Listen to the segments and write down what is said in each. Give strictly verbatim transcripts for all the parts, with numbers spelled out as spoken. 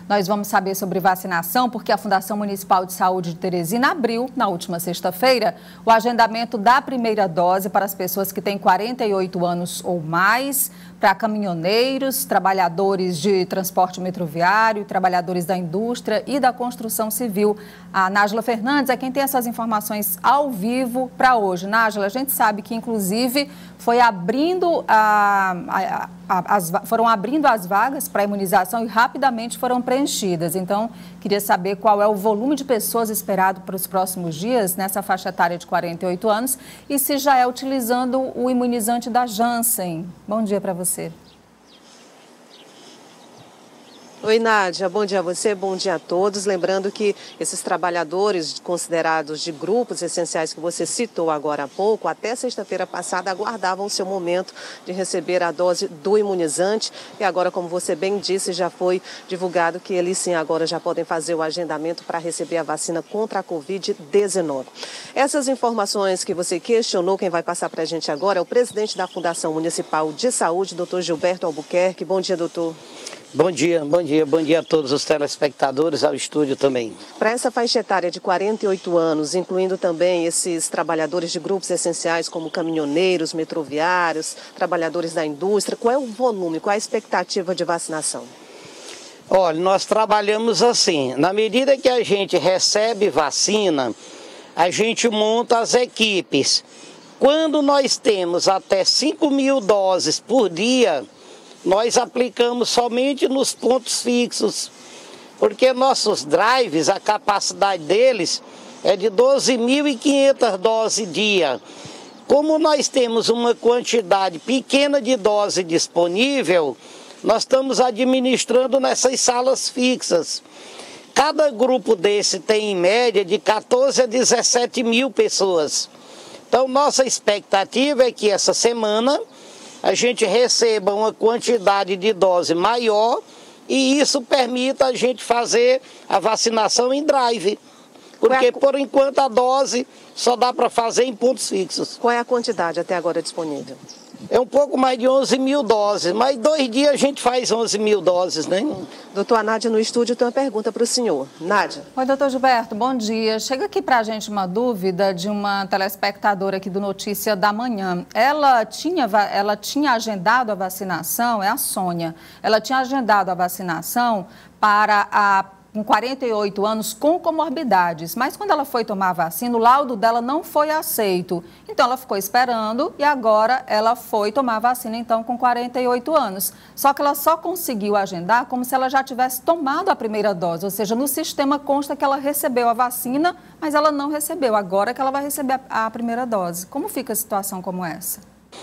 Nós vamos saber sobre vacinação, porque a Fundação Municipal de Saúde de Teresina abriu, na última sexta-feira, o agendamento da primeira dose para as pessoas que têm quarenta e oito anos ou mais, para caminhoneiros, trabalhadores de transporte metroviário, trabalhadores da indústria e da construção civil. A Nájila Fernandes é quem tem essas informações ao vivo para hoje. Nájila, a gente sabe que, inclusive, foi abrindo a, a, a, as, foram abrindo as vagas para imunização e rapidamente foram preenchidas. Então, queria saber qual é o volume de pessoas esperado para os próximos dias nessa faixa etária de quarenta e oito anos e se já é utilizando o imunizante da Janssen. Bom dia para você. Oi, Nádia, bom dia a você, bom dia a todos. Lembrando que esses trabalhadores considerados de grupos essenciais que você citou agora há pouco, até sexta-feira passada aguardavam o seu momento de receber a dose do imunizante e agora, como você bem disse, já foi divulgado que eles sim agora já podem fazer o agendamento para receber a vacina contra a covid dezenove. Essas informações que você questionou, quem vai passar para a gente agora é o presidente da Fundação Municipal de Saúde, doutor Gilberto Albuquerque. Bom dia, doutor. Bom dia, bom dia, bom dia a todos os telespectadores, ao estúdio também. Para essa faixa etária de quarenta e oito anos, incluindo também esses trabalhadores de grupos essenciais como caminhoneiros, metroviários, trabalhadores da indústria, qual é o volume, qual é a expectativa de vacinação? Olha, nós trabalhamos assim, na medida que a gente recebe vacina, a gente monta as equipes. Quando nós temos até cinco mil doses por dia, nós aplicamos somente nos pontos fixos, porque nossos drives, a capacidade deles é de doze mil e quinhentas doses dia. Como nós temos uma quantidade pequena de dose disponível, nós estamos administrando nessas salas fixas. Cada grupo desse tem em média de quatorze a dezessete mil pessoas. Então nossa expectativa é que essa semana a gente receba uma quantidade de dose maior e isso permita a gente fazer a vacinação em drive. Porque, por enquanto, a dose só dá para fazer em pontos fixos. Qual é a quantidade até agora disponível? É um pouco mais de onze mil doses, mas dois dias a gente faz onze mil doses, né? Doutora Nádia, no estúdio tem uma pergunta para o senhor. Nádia. Oi, doutor Gilberto, bom dia. Chega aqui para a gente uma dúvida de uma telespectadora aqui do Notícia da Manhã. Ela tinha, ela tinha agendado a vacinação, é a Sônia, ela tinha agendado a vacinação para a com quarenta e oito anos, com comorbidades. Mas quando ela foi tomar a vacina, o laudo dela não foi aceito. Então, ela ficou esperando e agora ela foi tomar a vacina, então, com quarenta e oito anos. Só que ela só conseguiu agendar como se ela já tivesse tomado a primeira dose. Ou seja, no sistema consta que ela recebeu a vacina, mas ela não recebeu. Agora que ela vai receber a, a primeira dose. Como fica a situação como essa?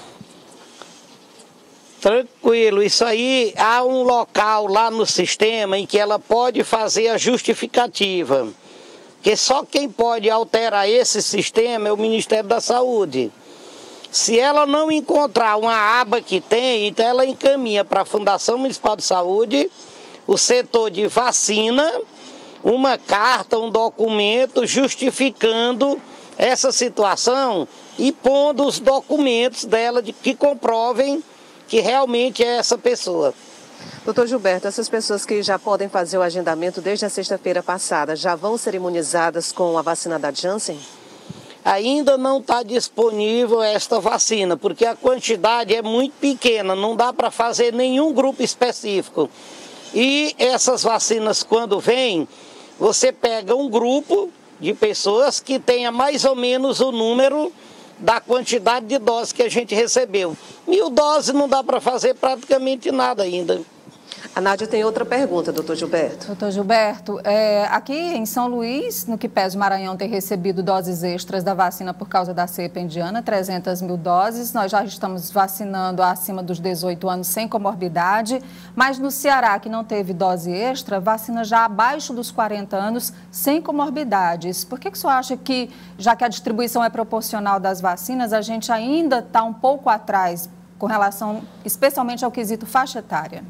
Tranquilo, isso aí, há um local lá no sistema em que ela pode fazer a justificativa, que só quem pode alterar esse sistema é o Ministério da Saúde. Se ela não encontrar uma aba que tem, então ela encaminha para a Fundação Municipal de Saúde, o setor de vacina, uma carta, um documento justificando essa situação e pondo os documentos dela de, que comprovem que realmente é essa pessoa. Doutor Gilberto, essas pessoas que já podem fazer o agendamento desde a sexta-feira passada, já vão ser imunizadas com a vacina da Janssen? Ainda não está disponível esta vacina, porque a quantidade é muito pequena, não dá para fazer nenhum grupo específico. E essas vacinas, quando vêm, você pega um grupo de pessoas que tenha mais ou menos o número da quantidade de doses que a gente recebeu. Mil doses não dá para fazer praticamente nada ainda. A Nádia tem outra pergunta, doutor Gilberto. Doutor Gilberto, é, aqui em São Luís, no que pese o Maranhão tem recebido doses extras da vacina por causa da cepa indiana, trezentas mil doses. Nós já estamos vacinando acima dos dezoito anos sem comorbidade, mas no Ceará, que não teve dose extra, vacina já abaixo dos quarenta anos sem comorbidades. Por que que o senhor acha que, já que a distribuição é proporcional das vacinas, a gente ainda está um pouco atrás com relação, especialmente ao quesito faixa etária?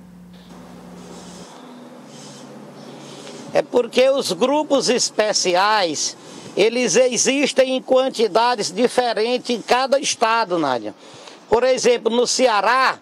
É porque os grupos especiais, eles existem em quantidades diferentes em cada estado, Nádia. Por exemplo, no Ceará,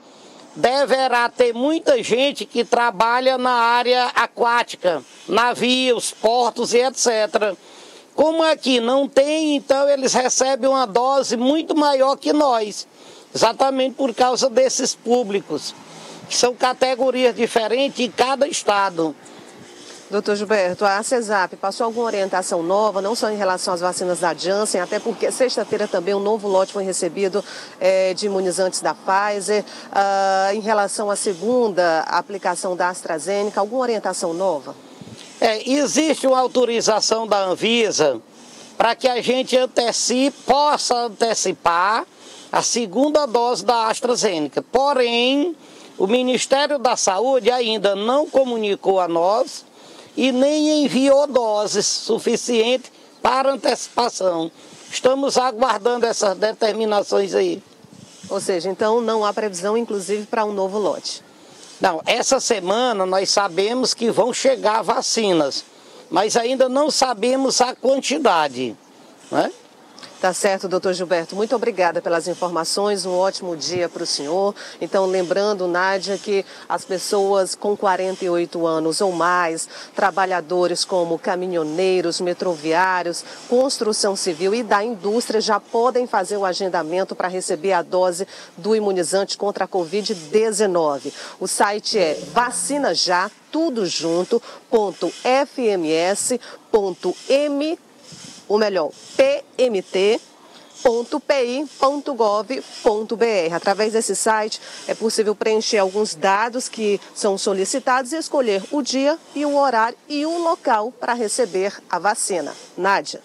deverá ter muita gente que trabalha na área aquática, navios, portos e etcétera. Como aqui não tem, então eles recebem uma dose muito maior que nós, exatamente por causa desses públicos, que são categorias diferentes em cada estado. Doutor Gilberto, a CESAP passou alguma orientação nova, não só em relação às vacinas da Janssen, até porque sexta-feira também um novo lote foi recebido é, de imunizantes da Pfizer, uh, em relação à segunda aplicação da AstraZeneca, alguma orientação nova? É, existe uma autorização da Anvisa para que a gente antecipe, possa antecipar a segunda dose da AstraZeneca. Porém, o Ministério da Saúde ainda não comunicou a nós e nem enviou doses suficientes para antecipação. Estamos aguardando essas determinações aí. Ou seja, então não há previsão, inclusive, para um novo lote? Não, essa semana nós sabemos que vão chegar vacinas, mas ainda não sabemos a quantidade, né? Tá certo, doutor Gilberto. Muito obrigada pelas informações. Um ótimo dia para o senhor. Então, lembrando, Nádia, que as pessoas com quarenta e oito anos ou mais, trabalhadores como caminhoneiros, metroviários, construção civil e da indústria já podem fazer o agendamento para receber a dose do imunizante contra a covid dezenove. O site é vacinajá, tudo junto, ponto f m s ponto m, ou melhor, p m t ponto p i ponto gov ponto b r. Através desse site é possível preencher alguns dados que são solicitados e escolher o dia e o horário e o local para receber a vacina. Nádia.